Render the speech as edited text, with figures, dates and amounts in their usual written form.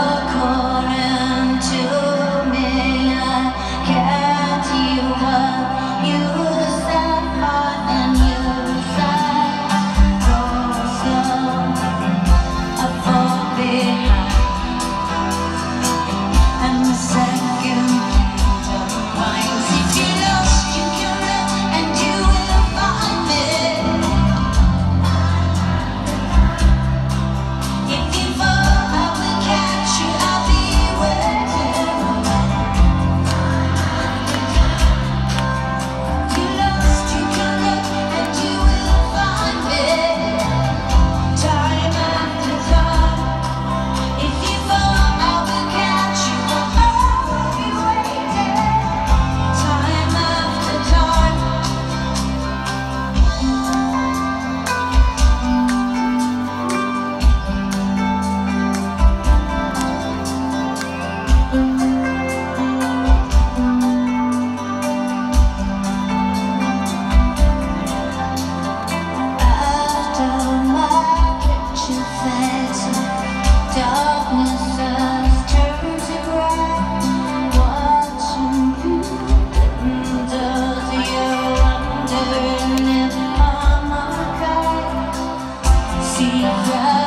according to me. I kept you up, you said hard and you said go slow. I fall behind, and the second kingdom winds. If you're lost, you can run and you will find me. If you fall, I will catch you, I'll be waiting. You're lost, you can run and you will find me. Time after time. If you fall, I will catch you, I'll be waiting. Time after time. After my picture fades, darkness has turned to gray. Watching you, does you wonder if I'm okay? See